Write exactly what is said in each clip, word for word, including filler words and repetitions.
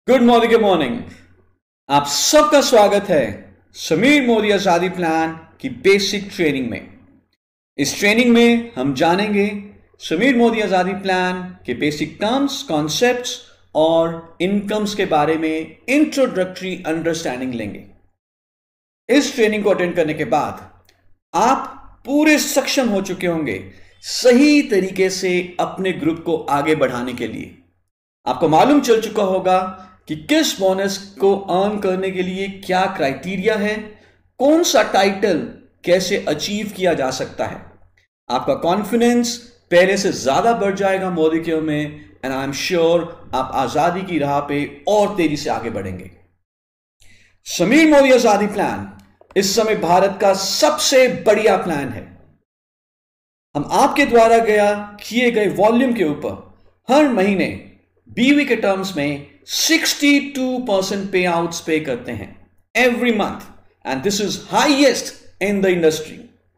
Good morning good morning. आप सबका स्वागत है समीर मोदी आजादी प्लान की बेसिक ट्रेनिंग में। इस ट्रेनिंग में हम जानेंगे समीर मोदी आजादी प्लान के बेसिक टर्म्स, कॉन्सेप्ट्स और इनकम्स के बारे में इंट्रोडक्टरी अंडरस्टैंडिंग लेंगे। इस ट्रेनिंग को अटेंड करने के बाद आप पूरे सक्षम हो चुके होंगे सही तरीके से अपने ग्रुप को आगे बढ़ाने के लिए। आपको मालूम चल चुका होगा कि किस बोनस को अर्न करने के लिए क्या क्राइटेरिया है, कौन सा टाइटल कैसे अचीव किया जा सकता है। आपका कॉन्फिडेंस पहले से ज्यादा बढ़ जाएगा मोदीकेयर में, एंड आई एम श्योर आप आजादी की राह पे और तेजी से आगे बढ़ेंगे। समीर मोदी आजादी प्लान इस समय भारत का सबसे बढ़िया प्लान है। हम आपके द्वारा गया किए गए वॉल्यूम के ऊपर हर महीने बीवी के टर्म्स में बासठ परसेंट पे आउट्स पे करते हैं every month, and this is highest in the industry.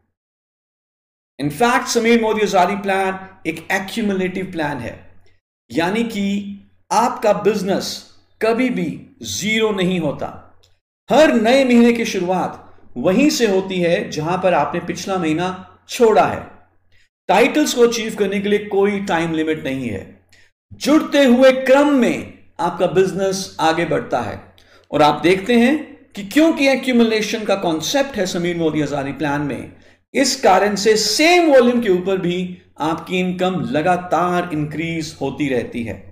In fact Sameer Modi Azadi plan एक एक्यूमुलेटिव प्लान है, यानी कि आपका बिजनेस कभी भी जीरो नहीं होता। हर नए महीने की शुरुआत वहीं से होती है जहां पर आपने पिछला महीना छोड़ा है। टाइटल्स को अचीव करने के लिए कोई टाइम लिमिट नहीं है। जुड़ते हुए क्रम में आपका बिजनेस आगे बढ़ता है, और आप देखते हैं कि क्योंकि एक्यूमुलेशन का कॉन्सेप्ट है समीर मोदी आजादी प्लान में, इस कारण से सेम वॉल्यूम के ऊपर भी आपकी इनकम लगातार इंक्रीज होती रहती है।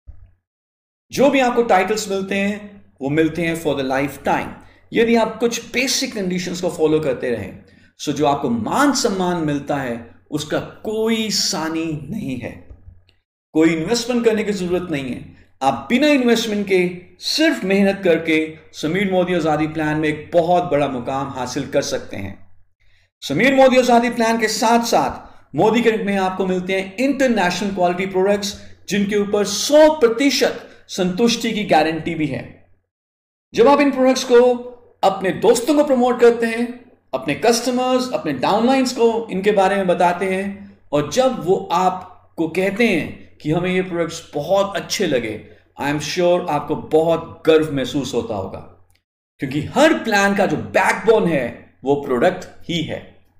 जो भी आपको टाइटल्स मिलते हैं वो मिलते हैं फॉर द लाइफ टाइम, यदि आप कुछ बेसिक कंडीशंस को फॉलो करते रहें। सो जो आपको मान सम्मान मिलता है उसका कोई सानी नहीं है। कोई इन्वेस्टमेंट करने की जरूरत नहीं है। आप बिना इन्वेस्टमेंट के सिर्फ मेहनत करके समीर मोदी आजादी प्लान में एक बहुत बड़ा मुकाम हासिल कर सकते हैं। समीर मोदी आजादी प्लान के साथ साथ मोदीकेयर में आपको मिलते हैं इंटरनेशनल क्वालिटी प्रोडक्ट्स, जिनके ऊपर सौ प्रतिशत संतुष्टि की गारंटी भी है। जब आप इन प्रोडक्ट्स को अपने दोस्तों को प्रमोट करते हैं, अपने कस्टमर्स, अपने डाउनलाइंस को इनके बारे में बताते हैं, और जब वो आपको कहते हैं कि हमें ये प्रोडक्ट्स बहुत अच्छे लगे, आई एम श्योर आपको बहुत गर्व महसूस होता होगा, क्योंकि हर प्लान का जो बैकबोन है वो प्रोडक्ट ही है।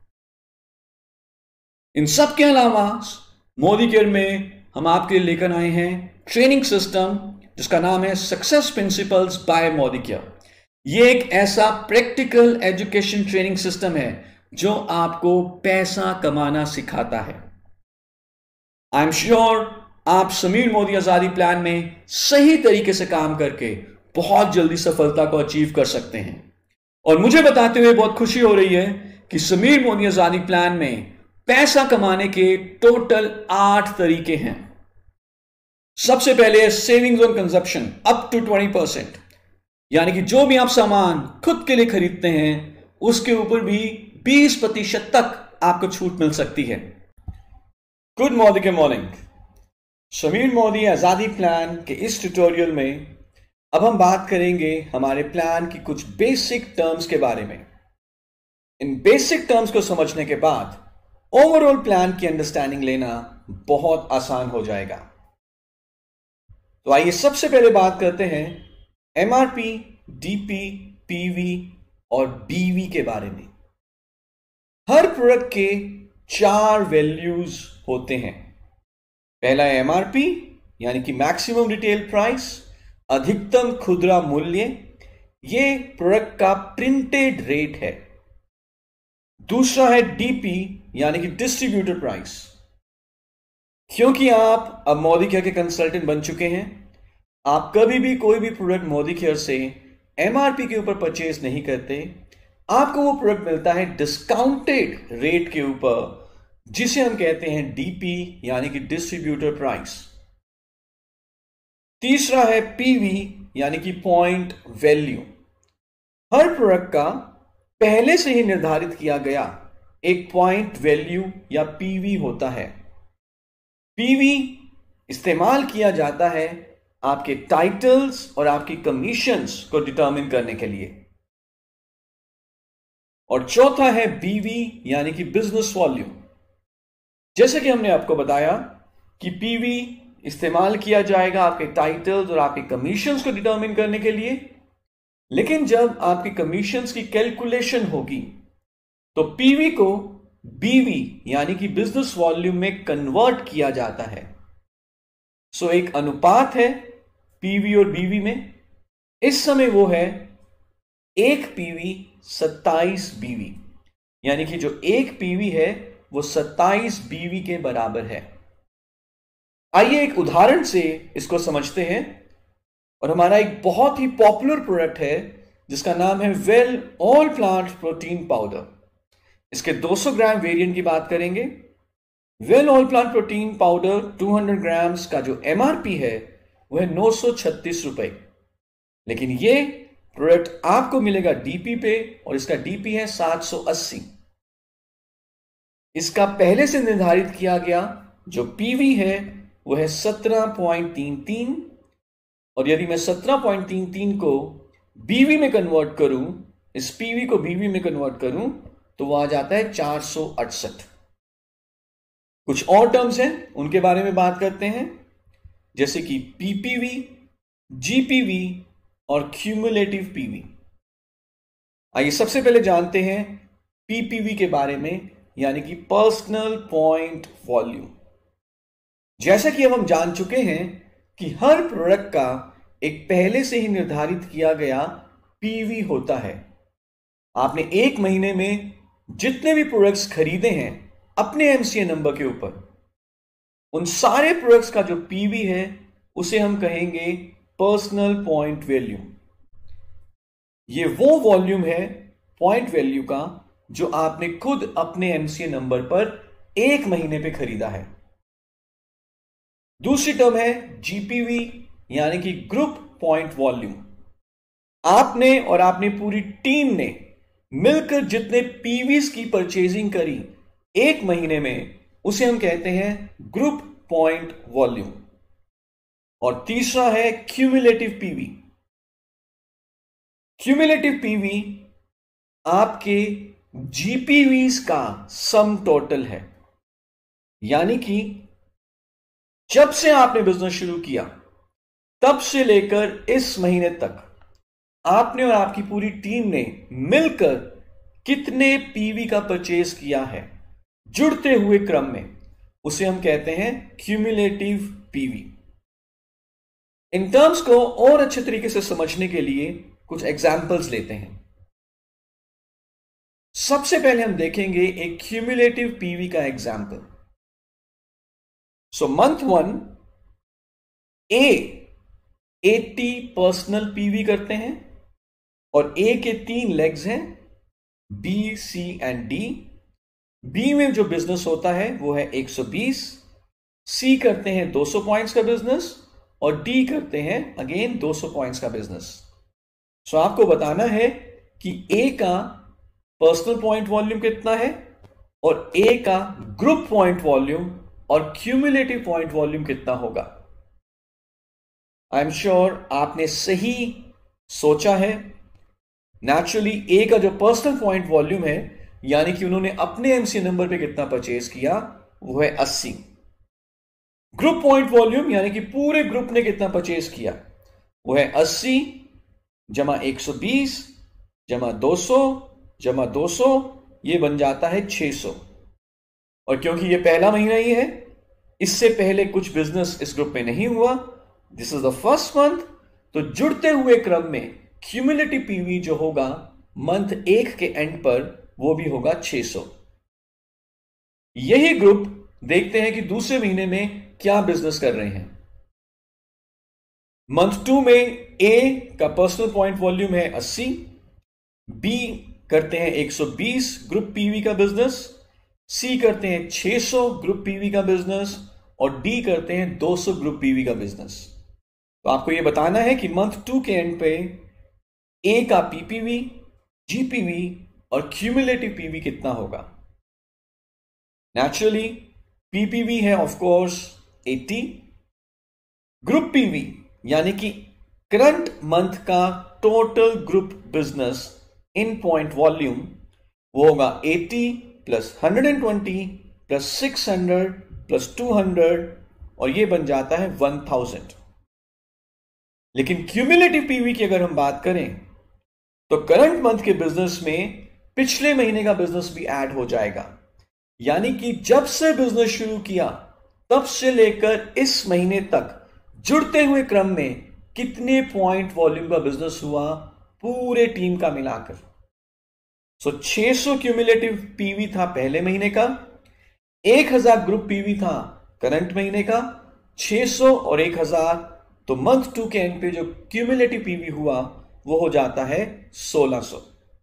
इन सब के अलावा मोदीकेयर में हम आपके लिए लेकर आए हैं ट्रेनिंग सिस्टम जिसका नाम है सक्सेस प्रिंसिपल्स बाय मोदीकेयर। ये एक ऐसा प्रैक्टिकल एजुकेशन ट्रेनिंग सिस्टम है जो आपको पैसा कमाना सिखाता है। आई एम श्योर आप समीर मोदी आजादी प्लान में सही तरीके से काम करके बहुत जल्दी सफलता को अचीव कर सकते हैं। और मुझे बताते हुए बहुत खुशी हो रही है कि समीर मोदी आजादी प्लान में पैसा कमाने के टोटल आठ तरीके हैं। सबसे पहले है savings on consumption up to twenty percent, यानी कि जो भी आप सामान खुद के लिए खरीदते हैं उसके ऊपर भी बीस प्रतिशत तक आपको छूट मिल सकती है। गुड मॉर्निंग के मॉर्निंग। समीर मोदी आजादी प्लान के इस ट्यूटोरियल में अब हम बात करेंगे हमारे प्लान की कुछ बेसिक टर्म्स के बारे में। इन बेसिक टर्म्स को समझने के बाद ओवरऑल प्लान की अंडरस्टैंडिंग लेना बहुत आसान हो जाएगा। तो आइए सबसे पहले बात करते हैं एमआरपी, डीपी, पीवी और बीवी के बारे में। हर प्रोडक्ट के चार वैल्यूज होते हैं। पहला है एमआरपी, यानी कि मैक्सिमम रिटेल प्राइस, अधिकतम खुदरा मूल्य। ये प्रोडक्ट का प्रिंटेड रेट है। दूसरा है डीपी, यानी कि डिस्ट्रीब्यूटर प्राइस। क्योंकि आप अब मोदीकेयर के कंसल्टेंट बन चुके हैं, आप कभी भी कोई भी प्रोडक्ट मोदीकेयर से एमआरपी के ऊपर परचेज नहीं करते। आपको वो प्रोडक्ट मिलता है डिस्काउंटेड रेट के ऊपर, जिसे हम कहते हैं डीपी, यानी कि डिस्ट्रीब्यूटर प्राइस। तीसरा है पीवी, यानी कि पॉइंट वैल्यू। हर प्रोडक्ट का पहले से ही निर्धारित किया गया एक पॉइंट वैल्यू या पीवी होता है। पीवी इस्तेमाल किया जाता है आपके टाइटल्स और आपकी कमीशंस को डिटरमिन करने के लिए। और चौथा है बीवी, यानी कि बिजनेस वॉल्यूम। जैसे कि हमने आपको बताया कि पीवी इस्तेमाल किया जाएगा आपके टाइटल्स और आपके कमीशंस को डिटरमिन करने के लिए। लेकिन जब आपकी कमीशंस की कैलकुलेशन होगी तो पीवी को बीवी यानी कि बिजनेस वॉल्यूम में कन्वर्ट किया जाता है। सो एक अनुपात है पीवी और बीवी में। इस समय वो है एक पीवी सत्ताईस बीवी, यानी कि जो एक पीवी है वो सत्ताईस बीवी के बराबर है। आइए एक उदाहरण से इसको समझते हैं। और हमारा एक बहुत ही पॉपुलर प्रोडक्ट है जिसका नाम है well all plant protein powder. इसके दो सौ ग्राम वेरिएंट की बात करेंगे। Well all plant protein powder दो सौ ग्राम्स का जो एमआरपी है वह है नौ सौ छत्तीस रुपए, लेकिन ये प्रोडक्ट आपको मिलेगा डीपी पे और इसका डीपी है सात सौ अस्सी। इसका पहले से निर्धारित किया गया जो पीवी है वो है सत्रह पॉइंट तीन तीन, और यदि मैं सत्रह पॉइंट तीन तीन को बीवी में कन्वर्ट करूं, इस पीवी को बीवी में कन्वर्ट करूं तो वो आ जाता है चार सौ अड़सठ। कुछ और टर्म्स हैं उनके बारे में बात करते हैं, जैसे कि पीपीवी, जीपीवी और क्यूमुलेटिव पीवी। आइए सबसे पहले जानते हैं पीपीवी के बारे में, यानी कि पर्सनल पॉइंट वॉल्यूम। जैसा कि अब हम जान चुके हैं कि हर प्रोडक्ट का एक पहले से ही निर्धारित किया गया पीवी होता है। आपने एक महीने में जितने भी प्रोडक्ट्स खरीदे हैं अपने एमसीए नंबर के ऊपर, उन सारे प्रोडक्ट्स का जो पीवी है उसे हम कहेंगे पर्सनल पॉइंट वैल्यू। ये वो वॉल्यूम है पॉइंट वैल्यू का जो आपने खुद अपने एमसीए नंबर पर एक महीने पे खरीदा है। दूसरी टर्म है जीपीवी, यानी कि ग्रुप पॉइंट वॉल्यूम। आपने और आपने पूरी टीम ने मिलकर जितने पीवीज की परचेजिंग करी एक महीने में, उसे हम कहते हैं ग्रुप पॉइंट वॉल्यूम। और तीसरा है क्यूमुलेटिव पीवी। क्यूमुलेटिव पीवी आपके जीपीवीज का सम टोटल है, यानी कि जब से आपने बिजनेस शुरू किया तब से लेकर इस महीने तक आपने और आपकी पूरी टीम ने मिलकर कितने पीवी का परचेज किया है जुड़ते हुए क्रम में, उसे हम कहते हैं क्यूमुलेटिव पीवी। इन टर्म्स को और अच्छे तरीके से समझने के लिए कुछ एग्जाम्पल्स लेते हैं। सबसे पहले हम देखेंगे एक क्यूमुलेटिव पीवी का example. So month one A अस्सी पर्सनल पीवी करते हैं और ए के तीन लेग्स हैं, B, C and D. B में जो बिजनेस होता है वो है एक सौ बीस, सी करते हैं दो सौ पॉइंट्स का बिजनेस और डी करते हैं अगेन दो सौ पॉइंट्स का बिजनेस। सो आपको बताना है कि ए का पर्सनल पॉइंट वॉल्यूम कितना है और ए का ग्रुप पॉइंट वॉल्यूम और क्यूमुलेटिव पॉइंट वॉल्यूम कितना होगा। आई एम श्योर आपने सही सोचा है। नेचुरली ए का जो पर्सनल पॉइंट वॉल्यूम है, यानी कि उन्होंने अपने एमसी नंबर पे कितना परचेज किया, वो है अस्सी। ग्रुप पॉइंट वॉल्यूम यानी कि पूरे ग्रुप ने कितना परचेज किया, वो है अस्सी जमा एक सौ बीस जमा दो सौ जमा दो सौ, ये बन जाता है छह सौ। और क्योंकि ये पहला महीना ही है, इससे पहले कुछ बिजनेस इस ग्रुप में नहीं हुआ, this is the first month, तो जुड़ते हुए क्रम में क्यूमुलेटिव पीवी जो होगा मंथ एक के एंड पर वो भी होगा छह सौ। यही ग्रुप देखते हैं कि दूसरे महीने में क्या बिजनेस कर रहे हैं। मंथ टू में ए का पर्सनल पॉइंट वॉल्यूम है अस्सी, बी करते हैं एक सौ बीस ग्रुप पीवी का बिजनेस, सी करते हैं छह सौ ग्रुप पीवी का बिजनेस और डी करते हैं दो सौ ग्रुप पीवी का बिजनेस। तो आपको यह बताना है कि मंथ टू के एंड पे ए का पीपीवी, जीपीवी और क्यूमुलेटिव पीवी कितना होगा। नेचुरली पीपीवी है ऑफ कोर्स अस्सी, ग्रुप पीवी यानी कि करंट मंथ का total group business in point volume वो होगा अस्सी प्लस एक सौ बीस प्लस छह सौ प्लस दो सौ और ये बन जाता है वन थाउजेंड। लेकिन क्यूमुलेटिव पीवी की अगर हम बात करें तो करंट मंथ के बिजनेस में पिछले महीने का बिजनेस भी ऐड हो जाएगा। यानी कि जब से बिजनेस शुरू किया तब से लेकर इस महीने तक जुड़ते हुए क्रम में कितने पॉइंट वॉल्यूम का बिजनेस हुआ पूरे टीम का मिलाकर। सो छह सौ क्यूमुलेटिव पीवी था पहले महीने का, एक हज़ार ग्रुप पीवी था करंट महीने का, छह सौ और एक हज़ार, तो मंथ टू के एंड पे जो क्यूमुलेटिव पीवी हुआ वो हो जाता है सोलह सौ।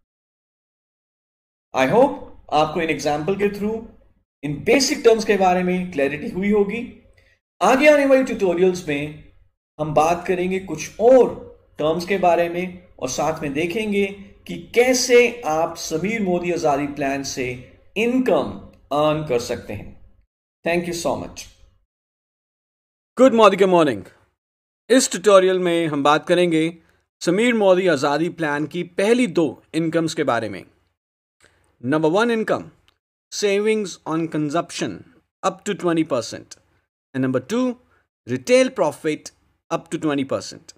आई होप आपको इन एग्जाम्पल के थ्रू इन बेसिक टर्म्स के बारे में क्लैरिटी हुई होगी। आगे आने वाली ट्यूटोरियल्स में हम बात करेंगे कुछ और टर्म्स के बारे में और साथ में देखेंगे कि कैसे आप समीर मोदी आजादी प्लान से इनकम अर्न कर सकते हैं। Thank you so much. Good morning morning. इस ट्यूटोरियल में हम बात करेंगे समीर मोदी आजादी प्लान की पहली दो इनकम्स के बारे में। Number one income, savings on consumption up to twenty percent, and number two, retail profit up to twenty percent.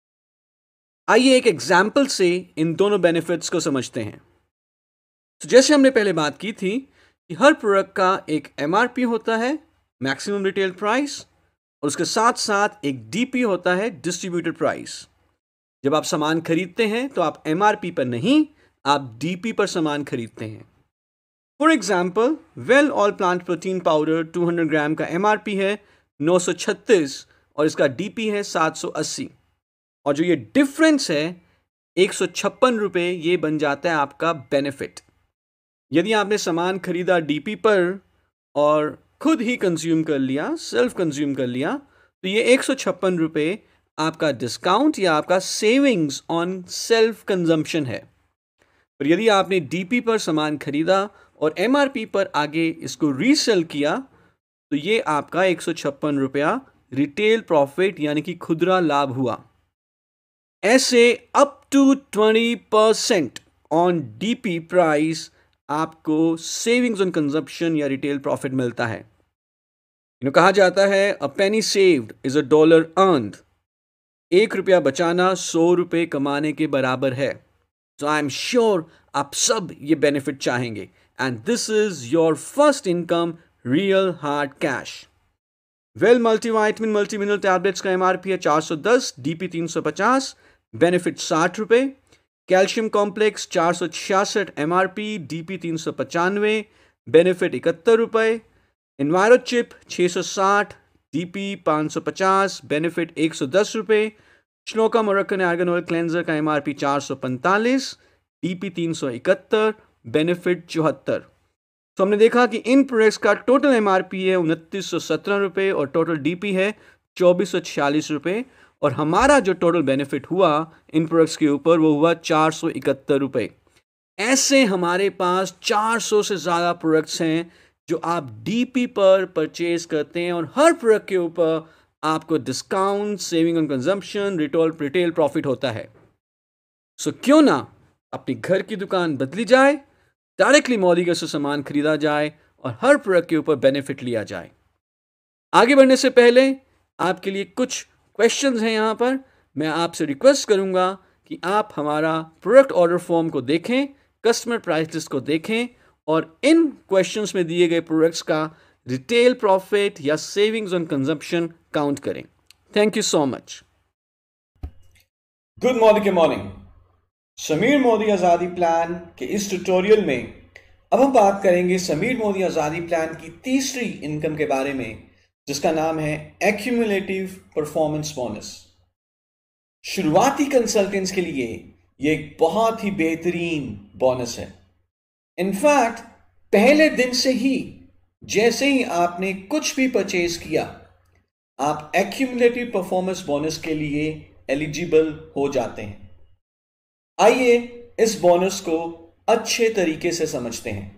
आइए एक एग्जाम्पल से इन दोनों बेनिफिट्स को समझते हैं। तो जैसे हमने पहले बात की थी कि हर प्रोडक्ट का एक एमआरपी होता है, मैक्सिमम रिटेल प्राइस, और उसके साथ साथ एक डीपी होता है, डिस्ट्रीब्यूटेड प्राइस। जब आप सामान खरीदते हैं तो आप एमआरपी पर नहीं, आप डीपी पर सामान खरीदते हैं। For example, well all plant protein powder दो सौ ग्राम का एमआरपी है नौ सौ छत्तीस और इसका डीपी है सात सौ अस्सी, और जो ये डिफरेंस है एक सौ छप्पन रुपये, ये बन जाता है आपका बेनिफिट। यदि आपने सामान खरीदा डीपी पर और खुद ही कंज्यूम कर लिया, सेल्फ कंज्यूम कर लिया, तो ये एक सौ छप्पन रुपये आपका डिस्काउंट या आपका सेविंग्स ऑन सेल्फ कंजम्पशन है। पर यदि आपने डीपी पर सामान खरीदा और एमआरपी पर आगे इसको रीसेल किया, तो ये आपका एक सौ छप्पन रुपया रिटेल प्रॉफिट यानी कि खुदरा लाभ हुआ। ऐसे up to twenty percent on DP price आपको सेविंग्स ऑन कंजप्शन या रिटेल प्रॉफिट मिलता है। यू नो कहा जाता है a penny saved is a dollar earned. एक रुपया बचाना सौ रुपये कमाने के बराबर है। सो आई एम श्योर आप सब ये बेनिफिट चाहेंगे, and this is your first income, real hard cash. Well multivitamin multimineral tablets का एमआरपी है चार सौ दस, डीपी तीन सौ पचास, बेनिफिट साठ रुपये। कैल्शियम कॉम्प्लेक्स चार सौ छियासठ एमआरपी, डीपी तीन सौ पचानवे, बेनिफिट इकहत्तर रुपये। इन्वायरो चिप छः सौ साठ, डीपी पाँच सौ पचास, बेनिफिट एक सौ दस रुपये। Shloka Moroccan argan oil cleanser का एमआरपी चार सौ पैंतालीस, डीपी तीन सौ इकहत्तर, बेनिफिट चौहत्तर। तो हमने देखा कि इन प्रोडक्ट्स का टोटल एमआरपी है उनतीस सौ सत्रह रुपये और टोटल डीपी है चौबीस सौ छियालीस रुपये, और हमारा जो टोटल बेनिफिट हुआ इन प्रोडक्ट्स के ऊपर वो हुआ चार सौ इकहत्तर रुपये। ऐसे हमारे पास चार सौ से ज़्यादा प्रोडक्ट्स हैं जो आप डीपी पर परचेज करते हैं और हर प्रोडक्ट के ऊपर आपको discount, saving on consumption, retail retail profit होता है। सो so, क्यों ना अपनी घर की दुकान बदली जाए, डायरेक्टली मोदी के से सामान खरीदा जाए और हर प्रोडक्ट के ऊपर बेनिफिट लिया जाए। आगे बढ़ने से पहले आपके लिए कुछ क्वेश्चंस हैं यहाँ पर। मैं आपसे रिक्वेस्ट करूँगा कि आप हमारा प्रोडक्ट ऑर्डर फॉर्म को देखें, कस्टमर प्राइस लिस्ट को देखें और इन क्वेश्चंस में दिए गए प्रोडक्ट्स का रिटेल प्रॉफिट या सेविंग्स ऑन कंजम्पशन काउंट करें। Thank you so much. Good morning morning. Sameer Modi Azadi plan के इस ट्यूटोरियल में अब हम बात करेंगे समीर मोदी आजादी प्लान की तीसरी इनकम के बारे में, जिसका नाम है एक्यूमुलेटिव परफॉर्मेंस बोनस। शुरुआती कंसल्टेंट्स के लिए यह एक बहुत ही बेहतरीन बोनस है। इनफैक्ट पहले दिन से ही जैसे ही आपने कुछ भी परचेज किया, आप एक्यूमुलेटिव परफॉर्मेंस बोनस के लिए एलिजिबल हो जाते हैं। आइए इस बोनस को अच्छे तरीके से समझते हैं।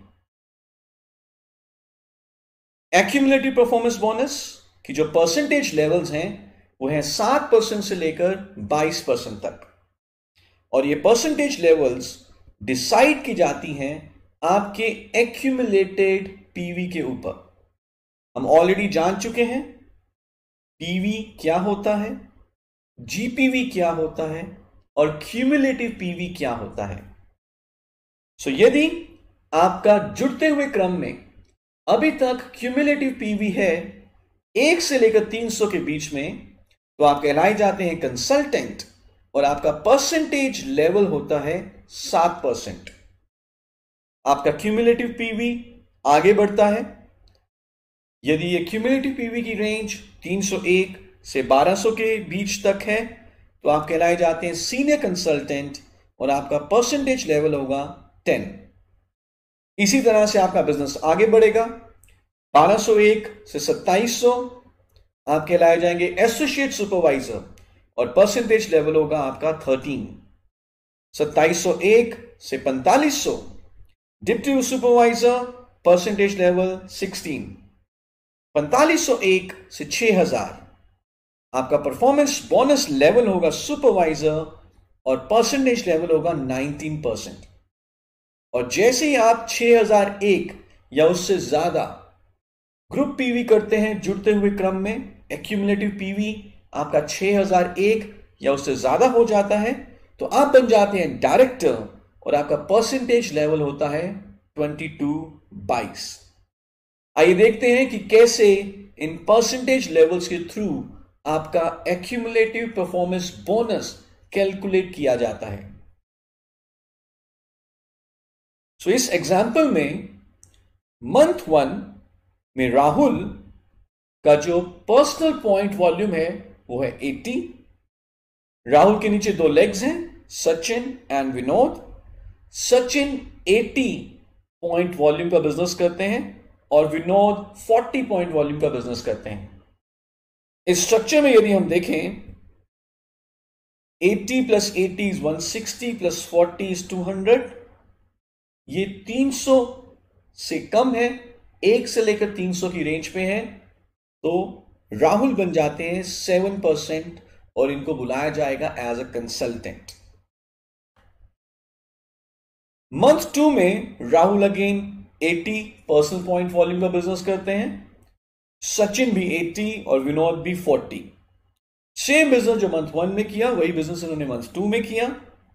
एक्यूमुलेटिव परफॉर्मेंस बोनस की जो परसेंटेज लेवल्स हैं वो है सात परसेंट से लेकर बाईस परसेंट तक, और ये परसेंटेज लेवल्स डिसाइड की जाती हैं आपके एक्यूमुलेटेड पीवी के ऊपर। हम ऑलरेडी जान चुके हैं पीवी क्या होता है, जीपीवी क्या होता है और क्यूमुलेटिव पीवी क्या होता है। सो so, यदि आपका जुड़ते हुए क्रम में अभी तक क्यूमुलेटिव पीवी है एक से लेकर तीन सौ के बीच में, तो आप कहलाए जाते हैं कंसल्टेंट और आपका परसेंटेज लेवल होता है सात परसेंट। आपका क्यूमुलेटिव पीवी आगे बढ़ता है। यदि ये क्यूमुलेटिव पीवी की रेंज तीन सौ एक से बारह सौ के बीच तक है, तो आप कहलाए जाते हैं सीनियर कंसल्टेंट और आपका परसेंटेज लेवल होगा टेन। इसी तरह से आपका बिजनेस आगे बढ़ेगा। बारह सौ एक से सत्ताईस सौ आप कहलाए जाएंगे एसोसिएट सुपरवाइजर और परसेंटेज लेवल होगा आपका थर्टीन। सत्ताईस सौ एक से पैंतालीस सौ deputy supervisor, percentage level sixteen. पैंतालीस सौ एक से छह हज़ार आपका परफॉर्मेंस बोनस लेवल होगा सुपरवाइजर और परसेंटेज लेवल होगा नाइनटीन परसेंट। और जैसे ही आप छह हज़ार एक या उससे ज्यादा ग्रुप पीवी करते हैं जुड़ते हुए क्रम में, एक्यूमुलेटिव पीवी आपका छह हज़ार एक या उससे ज्यादा हो जाता है, तो आप बन जाते हैं डायरेक्टर और आपका परसेंटेज लेवल होता है बाईस बाईस। आइए देखते हैं कि कैसे इन परसेंटेज लेवल्स के थ्रू आपका एक्यूमुलेटिव परफॉर्मेंस बोनस कैलकुलेट किया जाता है। सो so, इस एग्जाम्पल में मंथ वन में राहुल का जो पर्सनल पॉइंट वॉल्यूम है वो है अस्सी। राहुल के नीचे दो लेग्स हैं, सचिन एंड विनोद। सचिन अस्सी पॉइंट वॉल्यूम का बिजनेस करते हैं और विनोद चालीस पॉइंट वॉल्यूम का बिजनेस करते हैं। इस स्ट्रक्चर में यदि हम देखें, अस्सी प्लस अस्सी is one sixty plus forty is two hundred. ये तीन सौ से कम है, एक से लेकर तीन सौ की रेंज पे है, तो राहुल बन जाते हैं सेवन परसेंट और इनको बुलाया जाएगा as a consultant. Month two में राहुल अगेन अस्सी पर्सनल पॉइंट वॉल्यूम का बिजनेस करते हैं, सचिन भी अस्सी और विनोद भी चालीस। सेम बिजनेस जो मंथ वन में किया वही बिजनेस इन्होंने मंथ टू में किया,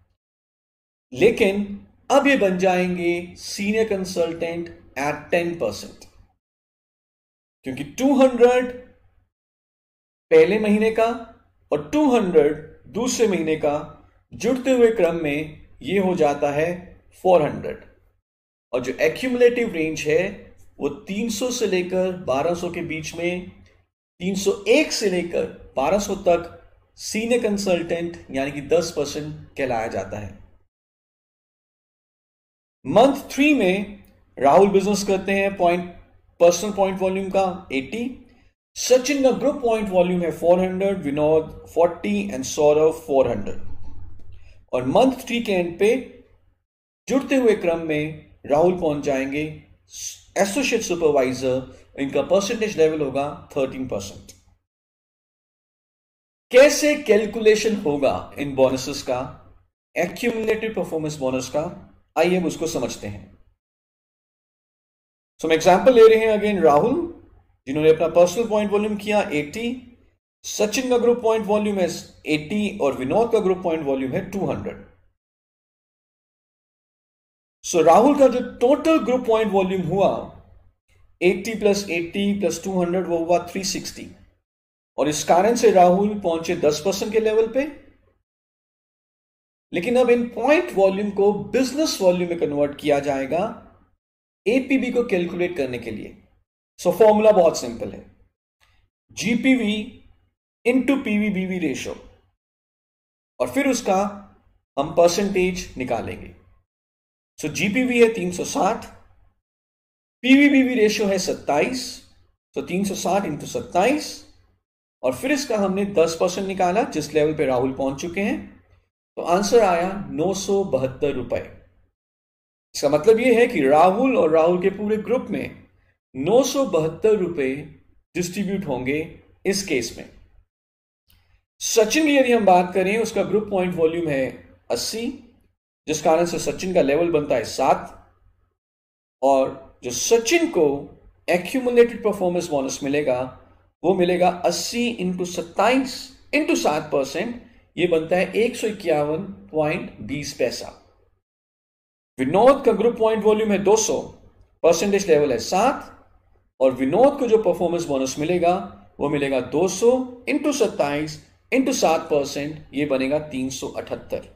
लेकिन अब ये बन जाएंगे senior consultant at ten percent, क्योंकि दो सौ पहले महीने का और दो सौ दूसरे महीने का जुड़ते हुए क्रम में ये हो जाता है चार सौ। और जो एक्यूमुलेटिव रेंज है वो तीन सौ से लेकर बारह सौ के बीच में, तीन सौ एक से लेकर बारह सौ तक सीनियर कंसल्टेंट यानी कि दस परसेंट कहलाया जाता है। मंथ थ्री में राहुल बिजनेस करते हैं पॉइंट पर्सनल पॉइंट वॉल्यूम का अस्सी, सचिन का ग्रुप पॉइंट वॉल्यूम है चार सौ, विनोद चालीस एंड सौरभ चार सौ। और मंथ थ्री के एंड पे जुड़ते हुए क्रम में राहुल पहुंच जाएंगे एसोसिएट सुपरवाइजर, इनका परसेंटेज लेवल होगा थर्टीन परसेंट। कैसे कैलकुलेशन होगा इन बोनसेस का, एक्यूमुलेटिव परफॉर्मेंस बोनस का, आइए हम उसको समझते हैं। सो हम एग्जांपल ले रहे हैं अगेन राहुल, जिन्होंने अपना पर्सनल पॉइंट वॉल्यूम किया अस्सी, सचिन का ग्रुप पॉइंट वॉल्यूम है अस्सी और विनोद का ग्रुप पॉइंट वॉल्यूम है दो सौ। सो so, राहुल का जो टोटल ग्रुप पॉइंट वॉल्यूम हुआ अस्सी प्लस अस्सी प्लस दो सौ वो हुआ तीन सौ साठ, और इस कारण से राहुल पहुंचे दस परसेंट के लेवल पे। लेकिन अब इन पॉइंट वॉल्यूम को बिजनेस वॉल्यूम में कन्वर्ट किया जाएगा एपीवी को कैलकुलेट करने के लिए। सो so, फॉर्मूला बहुत सिंपल है, GPV into PV BV ratio, और फिर उसका हम परसेंटेज निकालेंगे। सो जीपीवी है तीन सौ साठ, पीवी बीवी रेशियो है सत्ताईस, तो तीन सौ साठ इंटू सत्ताईस, और फिर इसका हमने दस परसेंट निकाला जिस लेवल पे राहुल पहुंच चुके हैं, तो आंसर आया नौ सौ बहत्तर रुपए। इसका मतलब यह है कि राहुल और राहुल के पूरे ग्रुप में नौ सौ बहत्तर रुपए डिस्ट्रीब्यूट होंगे इस केस में। सचिन की यदि हम बात करें, उसका ग्रुप पॉइंट वॉल्यूम है अस्सी, जिस कारण से सचिन का लेवल बनता है सात, और जो सचिन को एक्यूमुलेटेड परफॉर्मेंस बोनस मिलेगा वो मिलेगा अस्सी इंटू सत्ताईस इंटू सात परसेंट, ये बनता है एक सौ इक्यावन पॉइंट बीस पैसा। विनोद का ग्रुप पॉइंट वॉल्यूम है दो सौ, परसेंटेज लेवल है सात, और विनोद को जो परफॉर्मेंस बोनस मिलेगा वो मिलेगा दो सौ इंटू सत्ताईस इंटू सात परसेंट, ये बनेगा तीन सौ अठहत्तर।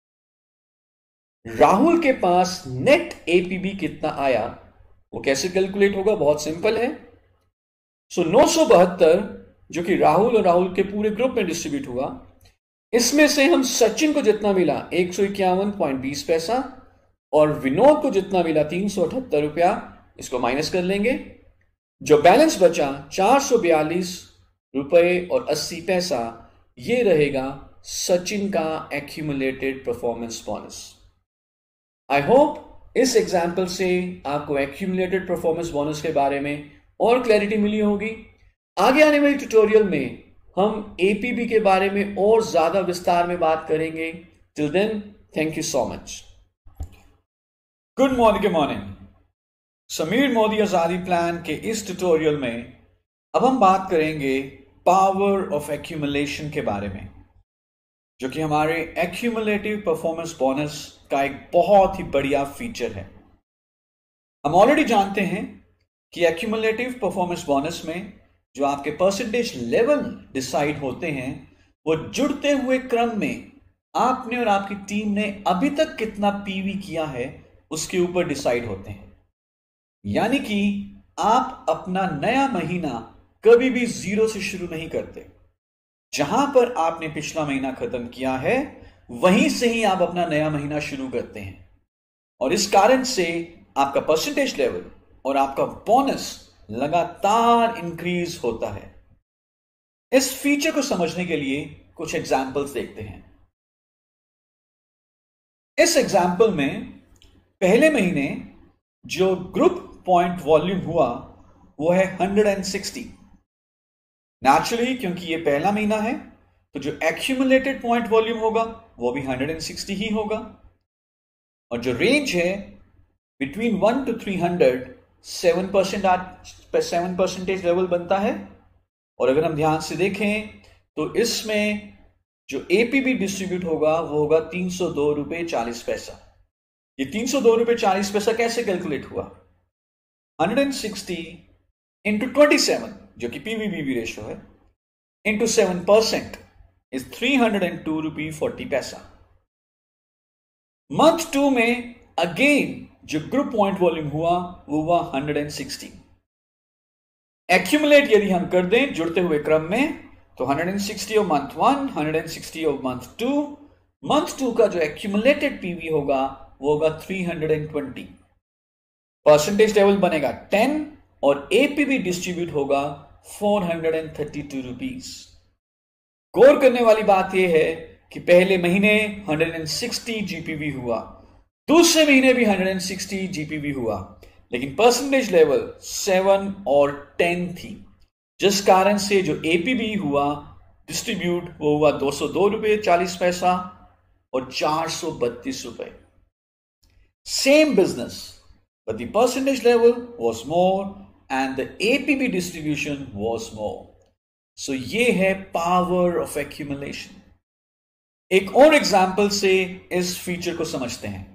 राहुल के पास नेट एपीबी कितना आया, वो कैसे कैलकुलेट होगा? बहुत सिंपल है। सो नौ सौ बहत्तर जो कि राहुल और राहुल के पूरे ग्रुप में डिस्ट्रीब्यूट हुआ, इसमें से हम सचिन को जितना मिला एक सौ इक्यावन पॉइंट बीस पैसा और विनोद को जितना मिला तीन सौ अठहत्तर रुपया, इसको माइनस कर लेंगे। जो बैलेंस बचा चार सौ बयालीस रुपए और अस्सी पैसा, ये रहेगा सचिन का accumulated performance bonus. I hope इस एग्जाम्पल से आपको एक्यूमुलेटेड परफॉर्मेंस बोनस के बारे में और क्लैरिटी मिली होगी। आगे आने वाली ट्यूटोरियल में हम एपीबी के बारे में और ज्यादा विस्तार में बात करेंगे। Till then, thank you so much. Good morning morning Sameer Modi Azadi plan के इस ट्यूटोरियल में अब हम बात करेंगे पावर ऑफ एक्यूमुलेशन के बारे में, जो कि हमारे एक्यूमुलेटिव परफॉर्मेंस बोनस का एक बहुत ही बढ़िया फीचर है। हम ऑलरेडी जानते हैं कि एक्यूमुलेटिव परफॉर्मेंस बोनस में जो आपके परसेंटेज लेवल डिसाइड होते हैं, वो जुड़ते हुए क्रम में आपने और आपकी टीम ने अभी तक कितना पीवी किया है उसके ऊपर डिसाइड होते हैं। यानी कि आप अपना नया महीना कभी भी जीरो से शुरू नहीं करते। जहां पर आपने पिछला महीना खत्म किया है वहीं से ही आप अपना नया महीना शुरू करते हैं, और इस कारण से आपका परसेंटेज लेवल और आपका बोनस लगातार इंक्रीज होता है। इस फीचर को समझने के लिए कुछ एग्जाम्पल्स देखते हैं। इस एग्जाम्पल में पहले महीने जो ग्रुप पॉइंट वॉल्यूम हुआ वो है एक सौ साठ। नेचुरली क्योंकि ये पहला महीना है तो जो एक्यूमुलेटेड पॉइंट वॉल्यूम होगा वो भी एक सौ साठ ही होगा, और जो रेंज है between one two three hundred seven percent seven percentage level बनता है। और अगर हम ध्यान से देखें तो इसमें जो एपीबी डिस्ट्रीब्यूट होगा वो होगा तीन सौ दो रुपए चालीस पैसा। ये तीन सौ दो रुपए चालीस पैसा कैसे कैलकुलेट हुआ? एक सौ साठ इंटू ट्वेंटी सेवन जो कि पीवीबीवी रेशो है into seven percent is three hundred and two rupee forty paisa. Month two में अगेन जो ग्रुप पॉइंट वॉल्यूम हुआ वो हुआ एक सौ साठ। एक्यूमुलेट यदि हम कर दें जुड़ते हुए क्रम में तो एक सौ साठ ऑफ मंथ वन, एक सौ साठ of month two, month two का जो एक्यूमुलेटेड पीवी होगा वो होगा तीन सौ बीस। परसेंटेज लेवल बनेगा टेन और एपीबी डिस्ट्रीब्यूट होगा four hundred thirty two rupees. गौर करने वाली बात यह है कि पहले महीने एक सौ साठ जीपीवी हुआ, दूसरे महीने भी एक सौ साठ जीपीवी हुआ, लेकिन परसेंटेज लेवल सेवन और टेन थी, जिस कारण से जो एपीबी हुआ डिस्ट्रीब्यूट वो हुआ दो सौ दो रुपए चालीस पैसा और चार सौ बत्तीस रुपए। Same business but the percentage level was more and the A P B distribution was more. So ये है power of accumulation. एक और एग्जाम्पल से इस फीचर को समझते हैं।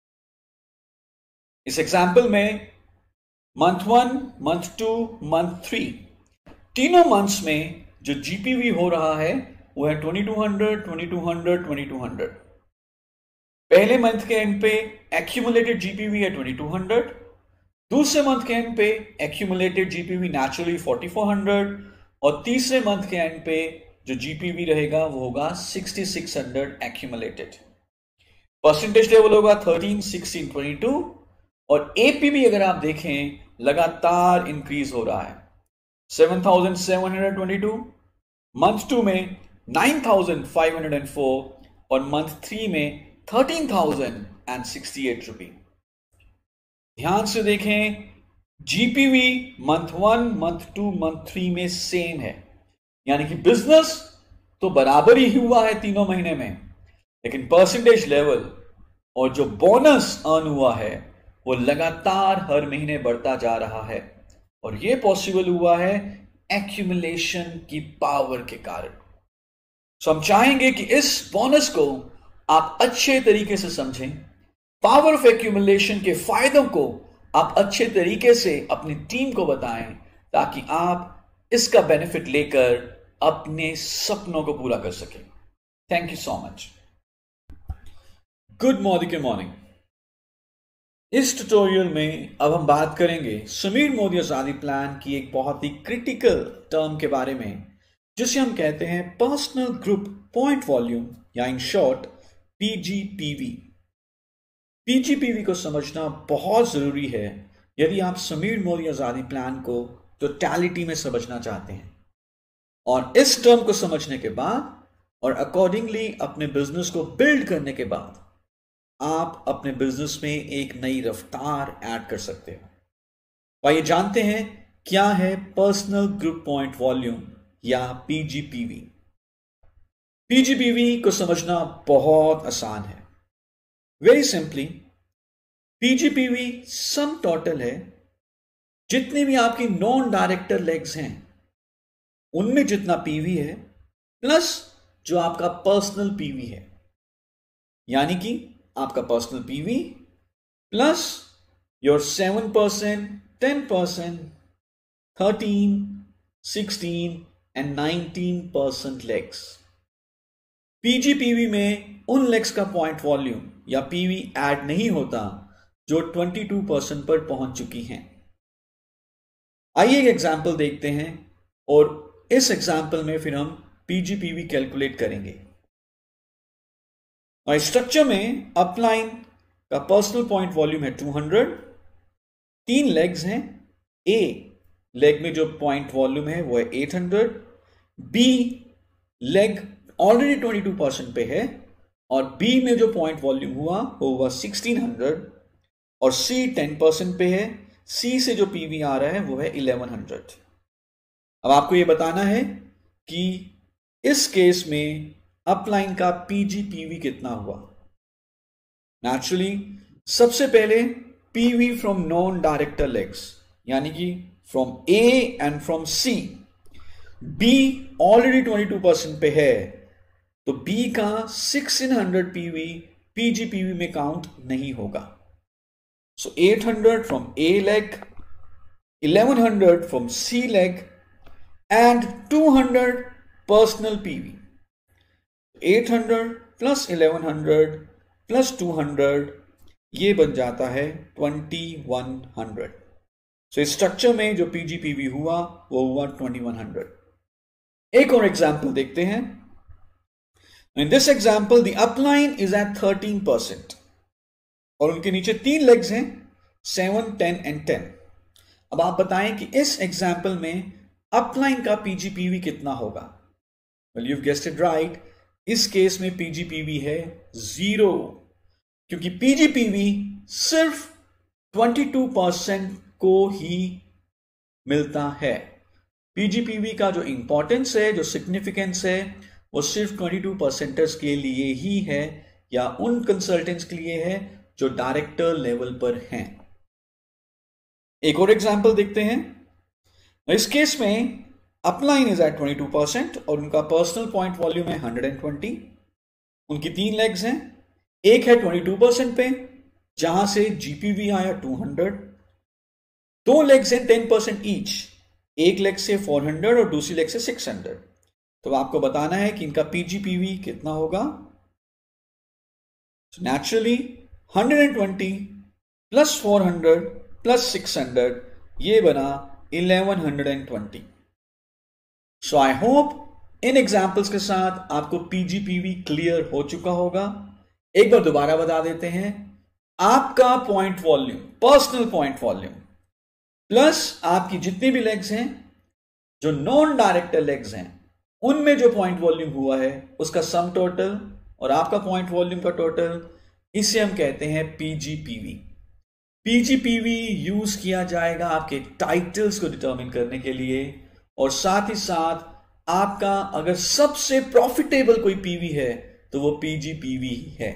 इस एग्जाम्पल में month one, month two, month three, तीनों मंथ्स में जो जीपीवी हो रहा है वो है बाईस सौ, बाईस सौ, बाईस सौ। पहले मंथ के एंड पे एक्यूमुलेटेड जीपीवी है बाईस सौ, दूसरे मंथ के एंड पे एक्यूमुलेटेड जीपीवी नेचुरली चौवालीस सौ और तीसरे मंथ के एंड पे जो जीपीवी रहेगा वो होगा छियासठ सौ एक्यूमुलेटेड। परसेंटेज लेवल होगा थर्टीन, सिक्सटीन, ट्वेंटी टू और एपीबी अगर आप देखें लगातार इंक्रीज हो रहा है। Seven thousand seven hundred twenty two, month two में nine thousand five hundred four और मंथ थ्री में thirteen thousand sixty eight rupee. ध्यान से देखें, GPV month one, month two, month three में सेम है, यानी कि बिजनेस तो बराबर ही हुआ है तीनों महीने में, लेकिन परसेंटेज लेवल और जो बोनस अर्न हुआ है वो लगातार हर महीने बढ़ता जा रहा है। और ये पॉसिबल हुआ है एक्यूमुलेशन की पावर के कारण। सो हम चाहेंगे कि इस बोनस को आप अच्छे तरीके से समझें, पावर ऑफ एक्यूमुलेशन के फायदों को आप अच्छे तरीके से अपनी टीम को बताएं, ताकि आप इसका बेनिफिट लेकर अपने सपनों को पूरा कर सकें। Thank you so much. Good morning के मॉर्निंग। इस ट्यूटोरियल में अब हम बात करेंगे समीर मोदी आजादी प्लान की एक बहुत ही क्रिटिकल टर्म के बारे में, जिसे हम कहते हैं पर्सनल ग्रुप पॉइंट वॉल्यूम, या इन शॉर्ट पीजीपीवी। पीजीपीवी को समझना बहुत जरूरी है यदि आप समीर मोदी आजादी प्लान को टोटलिटी में समझना चाहते हैं। और इस टर्म को समझने के बाद और अकॉर्डिंगली अपने बिजनेस को बिल्ड करने के बाद आप अपने बिजनेस में एक नई रफ्तार ऐड कर सकते हो। तो आइए जानते हैं क्या है पर्सनल ग्रुप पॉइंट वॉल्यूम या पीजीपीवी। पीजीपीवी को समझना बहुत आसान है। Very simply, PGPV sum total है जितने भी आपकी नॉन डायरेक्टर लेग्स हैं उनमें जितना पीवी है प्लस जो आपका पर्सनल पीवी है, यानी कि आपका personal PV plus your seven percent, ten percent, thirteen, sixteen and nineteen percent legs. PGPV में उन लेग्स का पॉइंट वॉल्यूम या पीवी ऐड नहीं होता जो बाईस परसेंट पर पहुंच चुकी हैं। आइए एक एग्जांपल देखते हैं और इस एग्जांपल में फिर हम पीजीपीवी कैलकुलेट करेंगे। और स्ट्रक्चर में अपलाइन का पर्सनल पॉइंट वॉल्यूम है टू हंड्रेड, तीन लेग्स हैं। ए लेग में जो पॉइंट वॉल्यूम है वो है eight hundred, B leg already बाईस परसेंट पे है और बी में जो पॉइंट वॉल्यूम हुआ वो हुआ सिक्सटीन हंड्रेड, और सी टेन परसेंट पे है। सी से जो पीवी आ रहा है वो है इलेवन हंड्रेड। अब आपको ये बताना है कि इस केस में अपलाइन का पीजीपीवी कितना हुआ। नेचुरली सबसे पहले PV from non director legs, यानी कि from A and from C. B already बाईस परसेंट पे है तो बी का सिक्सटीन हंड्रेड पीवी पीजीपीवी में काउंट नहीं होगा। So eight hundred from A leg, eleven hundred from C leg and two hundred personal PV. Eight hundred plus eleven hundred plus two hundred, ये बन जाता है ट्वेंटी वन हंड्रेड। सो इस structure में जो पीजीपीवी हुआ वो हुआ ट्वेंटी वन हंड्रेड। एक और एग्जांपल देखते हैं। In this example the upline is at thirteen percent और उनके नीचे तीन लेग्स हैं, सेवन, टेन एंड टेन। अब आप बताएं कि इस एग्जांपल में अपलाइन का पीजीपीवी कितना होगा। Well you guessed it right, इस केस में पीजीपीवी है जीरो, क्योंकि पीजीपीवी सिर्फ बाईस परसेंट को ही मिलता है। पीजीपीवी का जो इंपॉर्टेंस है, जो सिग्निफिकेंस है, वो सिर्फ बाईस परसेंटर्स के लिए ही है या उन कंसल्टेंट्स के लिए है जो डायरेक्टर लेवल पर हैं। एक और एग्जांपल देखते हैं। इस केस में अपलाइन इज एट बाईस परसेंट और उनका पर्सनल पॉइंट वॉल्यूम है वन ट्वेंटी। उनकी तीन लेग्स हैं, एक है बाईस परसेंट पे जहां से जीपीवी आया टू हंड्रेड, दो लेग्स हैं टेन परसेंट ईच, एक लेग से फोर हंड्रेड और दूसरी लेग से सिक्स हंड्रेड। तो आपको बताना है कि इनका पीजीपीवी कितना होगा। Naturally one twenty plus four hundred plus six hundred, ये बना eleven twenty. So I hope इन एग्जाम्पल्स के साथ आपको पीजीपीवी क्लियर हो चुका होगा। एक बार दोबारा बता देते हैं। आपका point volume, personal point volume plus आपकी जितनी भी लेग्स हैं जो नॉन डायरेक्टर लेग्स हैं उनमें जो पॉइंट वॉल्यूम हुआ है उसका सम टोटल और आपका पॉइंट वॉल्यूम का टोटल, इसे हम कहते हैं पीजीपीवी। पीजीपीवी यूज किया जाएगा आपके टाइटल्स को डिटरमिन करने के लिए और साथ ही साथ आपका अगर सबसे प्रॉफिटेबल कोई पीवी है तो वो पीजीपीवी ही है।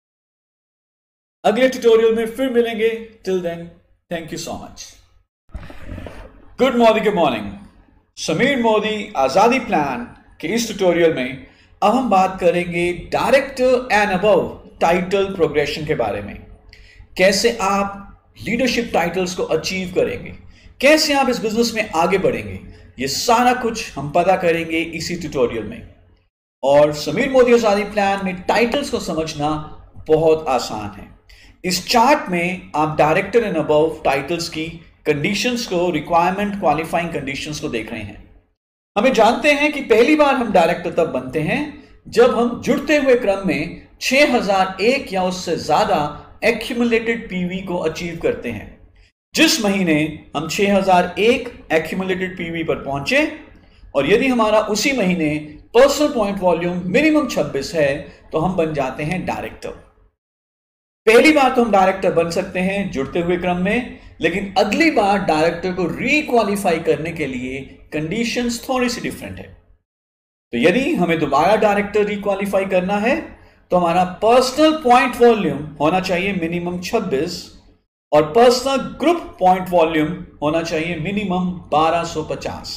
अगले ट्यूटोरियल में फिर मिलेंगे। Till then, thank you so much. Good morning, good morning. Sameer Modi Azadi plan के इस ट्यूटोरियल में अब हम बात करेंगे director and above title progression के बारे में। कैसे आप लीडरशिप टाइटल्स को अचीव करेंगे, कैसे आप इस बिजनेस में आगे बढ़ेंगे, ये सारा कुछ हम पता करेंगे इसी ट्यूटोरियल में। और समीर मोदी आजादी प्लान में टाइटल्स को समझना बहुत आसान है। इस चार्ट में आप डायरेक्टर एंड अबव टाइटल्स की कंडीशंस को, रिक्वायरमेंट क्वालिफाइंग कंडीशंस को देख रहे हैं। हमें जानते हैं कि पहली बार हम डायरेक्टर तब बनते हैं जब हम जुड़ते हुए क्रम में छह हज़ार एक या उससे ज्यादा एक्यूमुलेटेड पीवी को अचीव करते हैं। जिस महीने हम छह हज़ार एक एक्यूमुलेटेड पीवी पर पहुंचे और यदि हमारा उसी महीने पर्सनल पॉइंट वॉल्यूम मिनिमम छब्बीस है तो हम बन जाते हैं डायरेक्टर। पहली बार तो हम डायरेक्टर बन सकते हैं जुड़ते हुए क्रम में, लेकिन अगली बार डायरेक्टर को रीक्वालिफाई करने के लिए कंडीशंस थोड़ी सी डिफरेंट है। तो यदि हमें दोबारा डायरेक्टर रीक्वालिफाई करना है तो हमारा पर्सनल पॉइंट वॉल्यूम होना चाहिए मिनिमम छब्बीस और पर्सनल ग्रुप पॉइंट वॉल्यूम होना चाहिए मिनिमम बारह सौ पचास।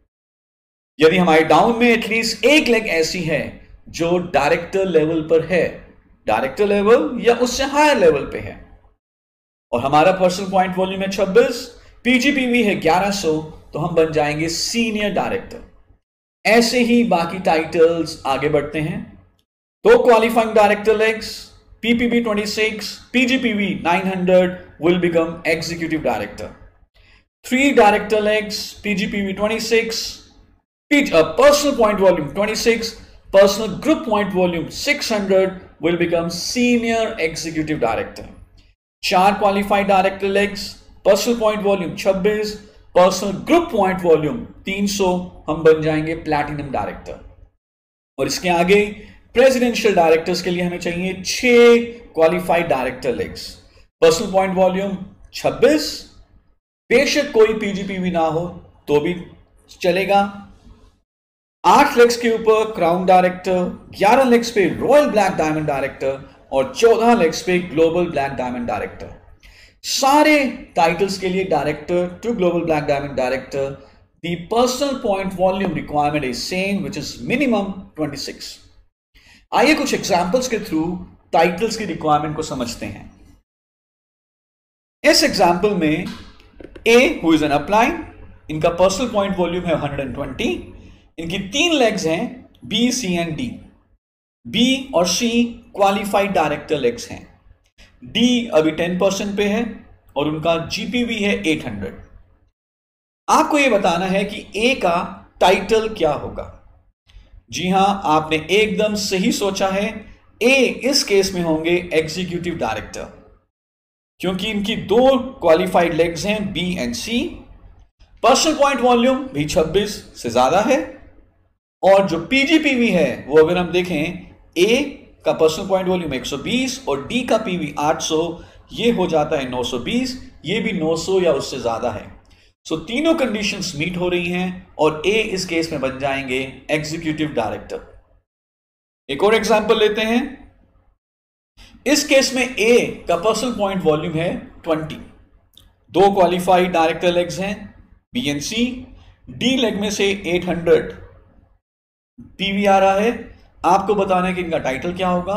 यदि हमारे डाउन में एटलीस्ट एक लेग ऐसी है जो डायरेक्टर लेवल पर है, डायरेक्टर लेवल या उससे हायर लेवल पे है, और हमारा पर्सनल पॉइंट वॉल्यूम है छब्बीस, पीजीपीवी है ग्यारह सौ, तो हम बन जाएंगे सीनियर डायरेक्टर। ऐसे ही बाकी टाइटल्स आगे बढ़ते हैं। तो क्वालिफाइंग डायरेक्टर लेग्स, पीपीबी छब्बीस, पीजीपीवी नौ सौ will become executive director. Three director legs, पीजीपीवी छब्बीस, uh, personal point volume twenty-six, personal group point volume six hundred will become senior executive director. चार qualified director legs, personal point volume छब्बीस, personal group point volume तीन सौ, हम बन जाएंगे platinum director। और इसके आगे presidential directors के लिए हमें चाहिए छह qualified director legs, personal point volume छब्बीस, बेशक कोई पीजीपीवी ना हो तो भी चलेगा। आठ लेग्स के ऊपर क्राउन डायरेक्टर, ग्यारह लेग्स पे रॉयल ब्लैक डायमंड डायरेक्टर और चौदह लेग्स पे ग्लोबल ब्लैक डायमंड डायरेक्टर। सारे टाइटल्स के लिए director to global black diamond director the personal point volume requirement is same which is minimum छब्बीस। आइए कुछ एग्जांपल्स के थ्रू टाइटल्स की रिक्वायरमेंट को समझते हैं। इस एग्जाम्पल में A who is an upline, इनका पर्सनल पॉइंट वॉल्यूम है एक सौ बीस, इनकी तीन लेग्स हैं B, C and D. B और सी क्वालिफाइड डायरेक्टर लेग्स हैं। डी अभी टेन परसेंट पे है और उनका जीपीवी है आठ सौ। आपको यह बताना है कि ए का टाइटल क्या होगा। जी हां, आपने एकदम सही सोचा है। ए इस केस में होंगे एग्जीक्यूटिव डायरेक्टर, क्योंकि इनकी दो क्वालिफाइड लेग्स हैं B and C. Personal point volume भी छब्बीस से ज्यादा है और जो पीजीपीवी है वो अगर हम देखें, ए का पर्सनल पॉइंट वॉल्यूम एक सौ बीस और डी का पीवी आठ सौ, ये हो जाता है नौ सौ बीस, ये भी नौ सौ या उससे ज्यादा है। सो तीनों कंडीशंस मीट हो रही हैं और ए इस केस में बन जाएंगे एग्जीक्यूटिव डायरेक्टर। एक और एग्जांपल लेते हैं। इस केस में ए का पर्सनल पॉइंट वॉल्यूम है बीस, दो क्वालिफाइड डायरेक्टर लेग्स हैं B and C. D leg में से आठ सौ पीवी आ रहा है। आपको बताना है कि इनका टाइटल क्या होगा।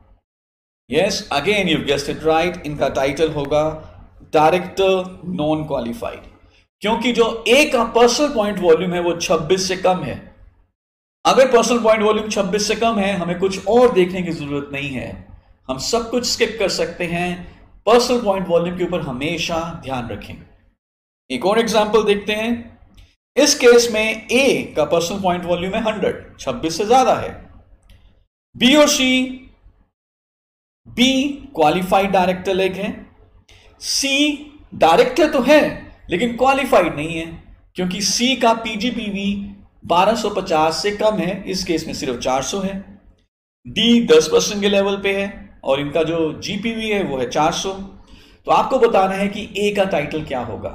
Yes, again you guessed it right, इनका टाइटल होगा डायरेक्टर नॉन क्वालिफाइड, क्योंकि जो ए का पर्सनल पॉइंट वॉल्यूम है वो छब्बीस से कम है। अगर पर्सनल पॉइंट वॉल्यूम छब्बीस से कम है, हमें कुछ और देखने की जरूरत नहीं है, हम सब कुछ स्किप कर सकते हैं। पर्सनल पॉइंट वॉल्यूम के ऊपर हमेशा ध्यान रखें। एक और एग्जांपल देखते हैं। इस केस में ए का पर्सनल पॉइंट वॉल्यूम है सौ, छब्बीस से ज्यादा है। बी और C, B qualified director leg है, सी डायरेक्टर तो है लेकिन क्वालिफाइड नहीं है, क्योंकि सी का पीजीपीवी बारह सौ पचास से कम है, इस केस में सिर्फ चार सौ है। डी दस परसेंट के लेवल पे है और इनका जो जीपीवी है वो है चार सौ। तो आपको बताना है कि ए का टाइटल क्या होगा।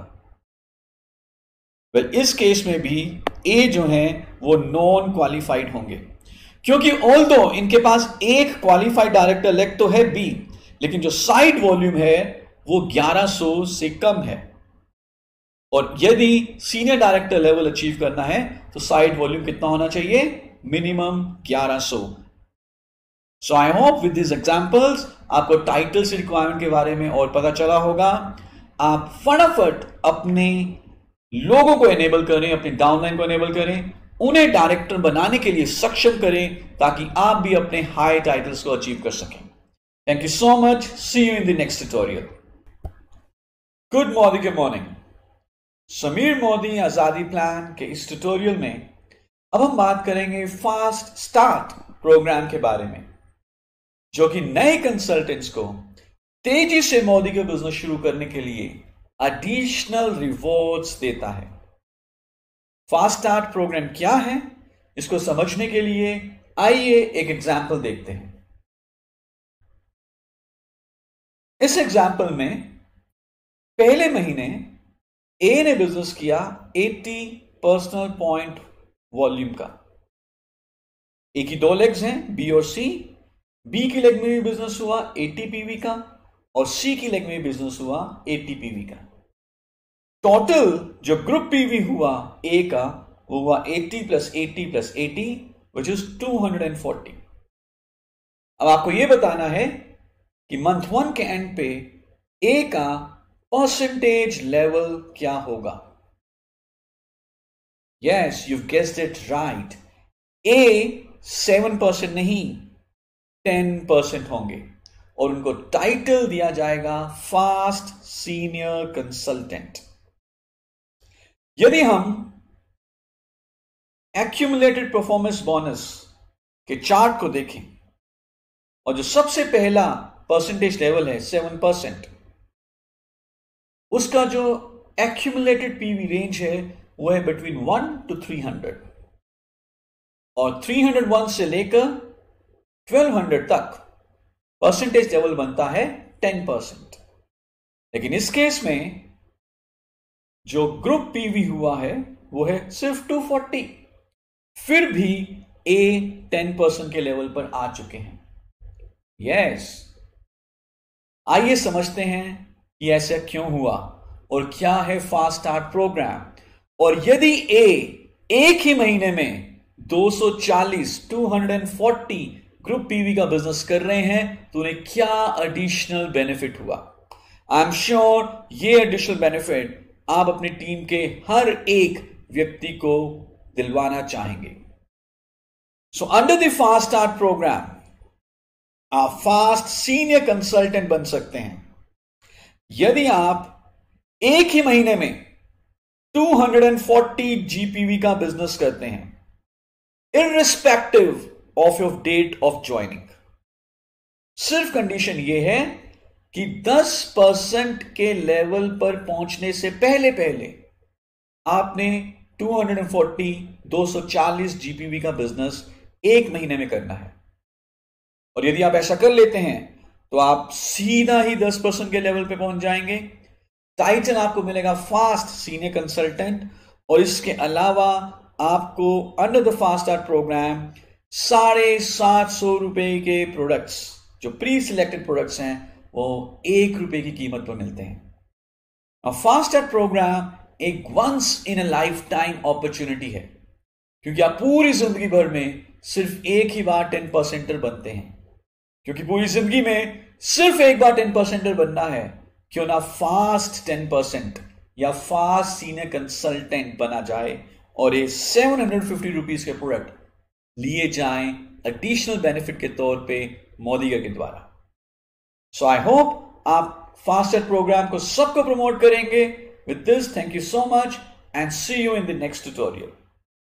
वेल, इस केस में भी ए जो है वो नॉन क्वालिफाइड होंगे, क्योंकि ऑल्दो इनके पास एक क्वालिफाइड डायरेक्टर लेग तो है बी, लेकिन जो साइड वॉल्यूम है वो ग्यारह सौ से कम है। और यदि सीनियर डायरेक्टर लेवल अचीव करना है तो साइट वॉल्यूम कितना होना चाहिए? मिनिमम ग्यारह सौ। So I hope with this examples आपको टाइटल्स रिक्वायरमेंट के बारे में और पता चला होगा। आप फटाफट अपने लोगों को एनेबल करें, अपने डाउनलाइन को एनेबल करें, उन्हें डायरेक्टर बनाने के लिए सक्षम करें ताकि आप भी अपने हाई टाइटल्स को अचीव कर सकें। Thank you so much. See you in the next tutorial. Good morning के मॉर्निंग। समीर मोदी आजादी प्लान के इस ट्यूटोरियल में अब हम बात करेंगे फास्ट स्टार्ट प्रोग्राम के बारे में, जो कि नए कंसल्टेंट्स को तेजी से मोदी का बिजनेस शुरू करने के लिए एडिशनल रिवॉर्ड्स देता है। फास्ट स्टार्ट प्रोग्राम क्या है, इसको समझने के लिए आइए एक एग्जाम्पल देखते हैं। इस एग्जाम्पल में पहले महीने ए ने बिजनेस किया अस्सी पर्सनल पॉइंट वॉल्यूम का। ए की दो लेग्स हैं, बी और सी। बी की लेग में भी बिजनेस हुआ अस्सी पीवी का और सी की लेग में भी बिजनेस हुआ अस्सी पीवी का। टोटल जो ग्रुप पीवी हुआ ए का वो हुआ अस्सी प्लस अस्सी प्लस अस्सी विच इज दो सौ चालीस। अब आपको यह बताना है कि मंथ वन के एंड पे ए का परसेंटेज लेवल क्या होगा। Yes, you guessed it right. A seven percent नहीं टेन परसेंट होंगे और उनको टाइटल दिया जाएगा फास्ट सीनियर कंसल्टेंट। यदि हम एक्यूमुलेटेड परफॉर्मेंस बोनस के चार्ट को देखें और जो सबसे पहला परसेंटेज लेवल है सेवन परसेंट, उसका जो एक्यूमुलेटेड पीवी रेंज है वो है between one two three hundred और थ्री हंड्रेड वन से लेकर ट्वेल्व हंड्रेड तक परसेंटेज लेवल बनता है टेन परसेंट। लेकिन इस केस में जो ग्रुप पीवी हुआ है वो है सिर्फ टू फोर्टी, फिर भी ए टेन परसेंट के लेवल पर आ चुके हैं। यस, आइए समझते हैं कि ऐसा क्यों हुआ और क्या है फास्ट स्टार्ट प्रोग्राम। और यदि ए एक ही महीने में दो सौ चालीस दो सौ चालीस ग्रुप पीवी का बिजनेस कर रहे हैं तो उन्हें क्या एडिशनल बेनिफिट हुआ। आई एम श्योर ये एडिशनल बेनिफिट आप अपनी टीम के हर एक व्यक्ति को दिलवाना चाहेंगे। So under the fast start program आप फास्ट सीनियर कंसल्टेंट बन सकते हैं यदि आप एक ही महीने में दो सौ चालीस जीपीवी का बिजनेस करते हैं, irrespective of your date of joining. सिर्फ कंडीशन यह है कि दस परसेंट के लेवल पर पहुंचने से पहले पहले आपने दो सौ चालीस दो सौ चालीस जीपीवी का बिजनेस एक महीने में करना है। और यदि आप ऐसा कर लेते हैं तो आप सीधा ही दस परसेंट के लेवल पे पहुंच जाएंगे। टाइटल आपको मिलेगा फास्ट सीनियर कंसल्टेंट और इसके अलावा आपको under the fast start program साढ़े सात सौ रुपए के प्रोडक्ट्स, जो प्री सिलेक्टेड प्रोडक्ट्स हैं, वो एक रुपए की कीमत पर मिलते हैं। अब फास्ट स्टार्ट प्रोग्राम एक once in a lifetime opportunity है, क्योंकि आप पूरी जिंदगी भर में सिर्फ एक ही बार टेन परसेंटर बनते हैं। क्योंकि पूरी जिंदगी में सिर्फ एक बार टेन परसेंटर बनना है, क्यों ना फास्ट टेन परसेंट या फास्ट सीनियर कंसल्टेंट बना जाए और ये सेवन हंड्रेड फिफ्टी रुपीज के प्रोडक्ट लिए जाएं एडिशनल बेनिफिट के तौर पे मोदी के द्वारा। सो आई होप आप फास्ट स्टार्ट प्रोग्राम को सबको प्रमोट करेंगे। With this, thank you so much and see you in the next tutorial.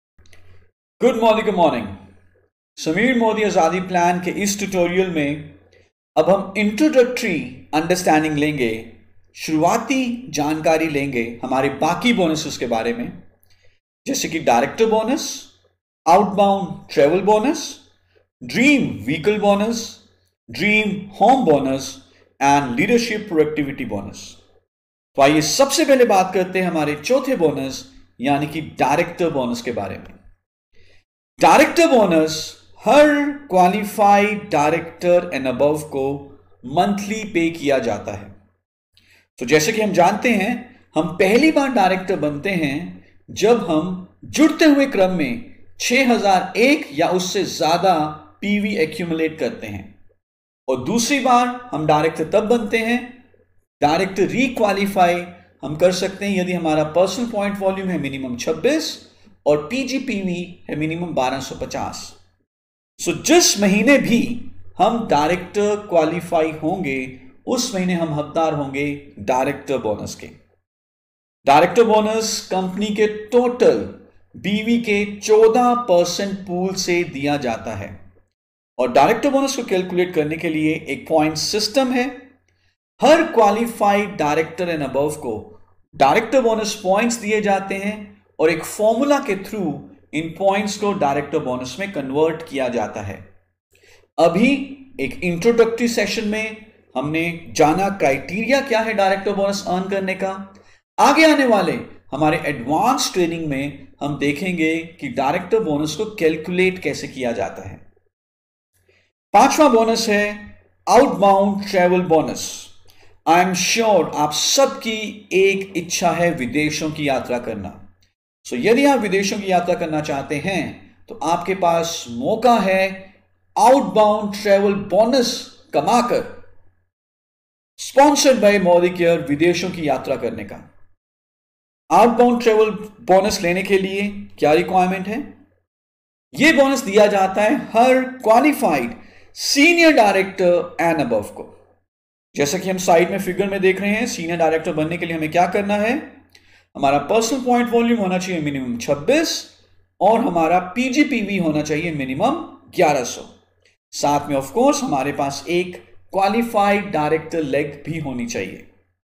Good morning good morning. Sameer Modi Azadi plan के इस ट्यूटोरियल में अब हम इंट्रोडक्टरी अंडरस्टैंडिंग लेंगे, शुरुआती जानकारी लेंगे हमारे बाकी बोनसेस के बारे में, जैसे कि director bonus, outbound travel bonus, dream vehicle bonus, dream home bonus and leadership productivity bonus. तो आइए सबसे पहले बात करते हैं हमारे चौथे बोनस यानी कि डायरेक्टर बोनस के बारे में। डायरेक्टर बोनस हर क्वालिफाइड डायरेक्टर एंड अबव को मंथली पे किया जाता है। तो जैसे कि हम जानते हैं हम पहली बार डायरेक्टर बनते हैं जब हम जुड़ते हुए क्रम में छह हज़ार एक या उससे ज्यादा पीवी एक्यूमुलेट करते हैं, और दूसरी बार हम डायरेक्टर तब बनते हैं, डायरेक्टर रिक्वालीफाई हम कर सकते हैं यदि हमारा पर्सनल पॉइंट वॉल्यूम है मिनिमम छब्बीस और पीजीपीवी है मिनिमम बारह सौ पचास। सो जिस महीने भी हम डायरेक्टर क्वालिफाई होंगे उस महीने हम हकदार होंगे डायरेक्टर बोनस के। डायरेक्टर बोनस कंपनी के टोटल बीवी के चौदह परसेंट पूल से दिया जाता है, और डायरेक्टर बोनस को कैलकुलेट करने के लिए एक पॉइंट सिस्टम है। हर क्वालिफाइड डायरेक्टर एंड अबव को डायरेक्टर बोनस पॉइंट्स दिए जाते हैं, और एक फॉर्मूला के थ्रू इन पॉइंट्स को डायरेक्टर बोनस में कन्वर्ट किया जाता है। अभी एक इंट्रोडक्टरी सेशन में हमने जाना क्राइटेरिया क्या है डायरेक्टर बोनस अर्न करने का। आगे आने वाले हमारे एडवांस ट्रेनिंग में हम देखेंगे कि डायरेक्टर बोनस को कैलकुलेट कैसे किया जाता है। पांचवा बोनस है outbound travel bonus. I am sure आप सबकी एक इच्छा है विदेशों की यात्रा करना। सो so, यदि आप विदेशों की यात्रा करना चाहते हैं तो आपके पास मौका है आउटबाउंड ट्रैवल बोनस कमाकर स्पॉन्सर्ड बाय मॉडिकेयर विदेशों की यात्रा करने का। आउटबाउंड ट्रैवल बोनस लेने के लिए क्या रिक्वायरमेंट है? यह बोनस दिया जाता है हर qualified senior director and above को। जैसा कि हम साइड में फिगर में देख रहे हैं, सीनियर डायरेक्टर बनने के लिए हमें क्या करना है? हमारा पर्सनल पॉइंट वॉल्यूम होना चाहिए मिनिमम छब्बीस और हमारा पीजीपीवी होना चाहिए मिनिमम ग्यारह सौ। साथ में ऑफ कोर्स हमारे पास एक क्वालिफाइड डायरेक्टर लेग भी होनी चाहिए।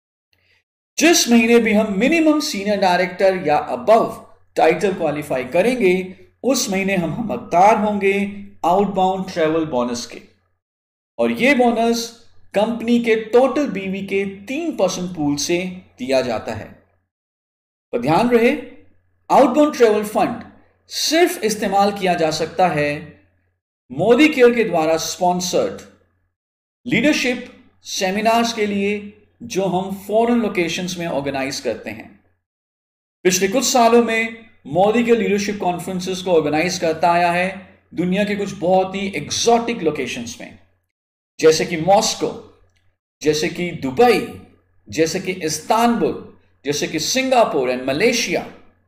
जिस महीने भी हम मिनिमम सीनियर डायरेक्टर या अबव टाइटल क्वालिफाई करेंगे उस महीने हम हकदार होंगे आउटबाउंड ट्रैवल बोनस के, और यह बोनस कंपनी के टोटल बीवी के तीन परसेंट पूल से दिया जाता है। तो ध्यान रहे, आउटबाउंड ट्रैवल फंड सिर्फ इस्तेमाल किया जा सकता है मोदी केयर के द्वारा स्पॉन्सर्ड लीडरशिप सेमिनार्स के लिए जो हम फॉरेन लोकेशंस में ऑर्गेनाइज करते हैं। पिछले कुछ सालों में मोदी के लीडरशिप कॉन्फ्रेंसेस को ऑर्गेनाइज करता आया है दुनिया के कुछ बहुत ही एग्जॉटिक लोकेशंस में, जैसे कि मॉस्को, जैसे कि दुबई, जैसे कि इस्तांबुल, जैसे कि सिंगापुर एंड मलेशिया।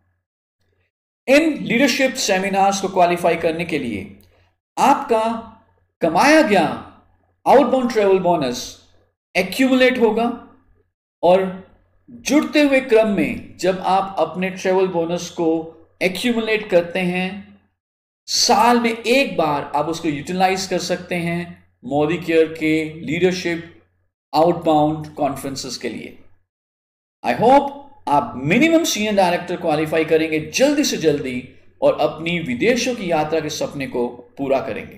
इन लीडरशिप सेमिनार्स को क्वालिफाई करने के लिए आपका कमाया गया आउटबाउंड ट्रैवल बोनस एक्यूमुलेट होगा, और जुड़ते हुए क्रम में जब आप अपने ट्रैवल बोनस को एक्यूमुलेट करते हैं साल में एक बार आप उसको यूटिलाइज कर सकते हैं मोदी केयर के लीडरशिप आउटबाउंड कॉन्फ्रेंसेस के लिए। आई होप आप मिनिमम सीनियर डायरेक्टर क्वालिफाई करेंगे जल्दी से जल्दी और अपनी विदेशों की यात्रा के सपने को पूरा करेंगे।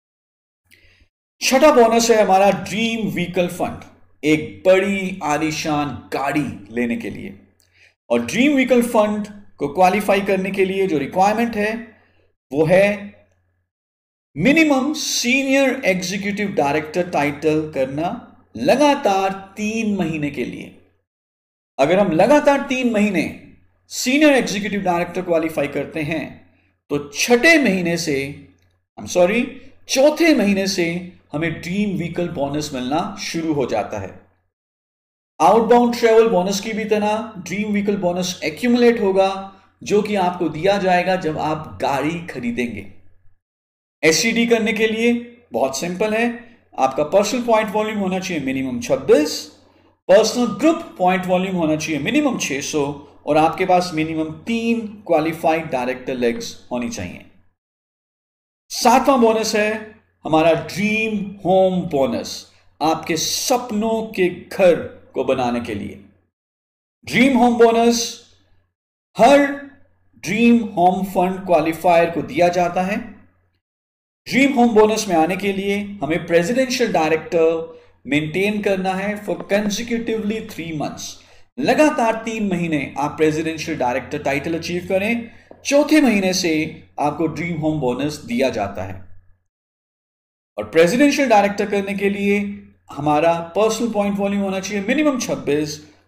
छठा बोनस है हमारा ड्रीम व्हीकल फंड, एक बड़ी आलीशान गाड़ी लेने के लिए। और ड्रीम व्हीकल फंड को क्वालिफाई करने के लिए जो रिक्वायरमेंट है वो है minimum senior executive director title करना लगातार तीन महीने के लिए। अगर हम लगातार तीन महीने सीनियर एग्जीक्यूटिव डायरेक्टर क्वालिफाई करते हैं तो छठे महीने से आई एम सॉरी चौथे महीने से हमें ड्रीम व्हीकल बोनस मिलना शुरू हो जाता है। आउटबाउंड ट्रैवल बोनस की भी तरह ड्रीम व्हीकल बोनस एक्यूमुलेट होगा जो कि आपको दिया जाएगा जब आप गाड़ी खरीदेंगे। एससीडी करने के लिए बहुत सिंपल है, आपका पर्सनल पॉइंट वॉल्यूम होना चाहिए मिनिमम छब्बीस, पर्सनल ग्रुप पॉइंट वॉल्यूम होना चाहिए मिनिमम छह सौ, और आपके पास मिनिमम तीन क्वालिफाइड डायरेक्टर लेग्स होनी चाहिए। सातवां बोनस है हमारा ड्रीम होम बोनस, आपके सपनों के घर को बनाने के लिए। ड्रीम होम बोनस हर ड्रीम होम फंड क्वालिफायर को दिया जाता है। ड्रीम होम बोनस में आने के लिए हमें प्रेसिडेंशियल डायरेक्टर मेंटेन करना है फॉर कंसेक्यूटिवली थ्री मंथ्स। लगातार तीन महीने आप प्रेसिडेंशियल डायरेक्टर टाइटल अचीव करें, चौथे महीने से आपको ड्रीम होम बोनस दिया जाता है। और प्रेसिडेंशियल डायरेक्टर करने के लिए हमारा पर्सनल पॉइंट वॉल्यूम होना चाहिए मिनिमम छब्बीस,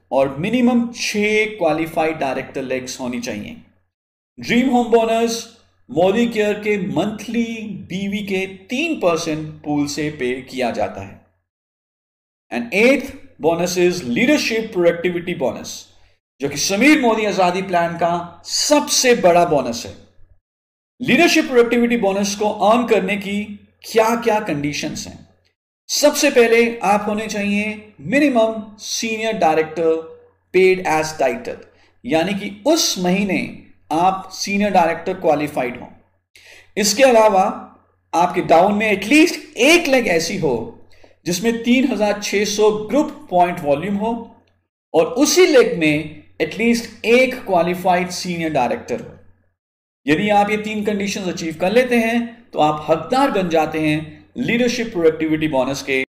और मिनिमम छह क्वालिफाइड डायरेक्टर लेग्स होनी चाहिए। Dream home bonus Modicare के मंथली बीवी के तीन परसेंट पूल से पे किया जाता है। And eighth bonus is leadership productivity bonus, जो कि समीर मोदी आजादी प्लान का सबसे बड़ा बोनस है। लीडरशिप प्रोडक्टिविटी बोनस को अर्न करने की क्या क्या कंडीशंस हैं? सबसे पहले आप होने चाहिए minimum senior director paid as title, यानी कि उस महीने आप सीनियर डायरेक्टर क्वालिफाइड हो। इसके अलावा आपके डाउन में एटलीस्ट एक लेग ऐसी हो जिसमें तीन हजार छह सौ ग्रुप पॉइंट वॉल्यूम हो और उसी लेग में एटलीस्ट एक क्वालिफाइड सीनियर डायरेक्टर हो। यदि आप ये तीन कंडीशंस अचीव कर लेते हैं तो आप हकदार बन जाते हैं लीडरशिप प्रोडक्टिविटी बोनस के।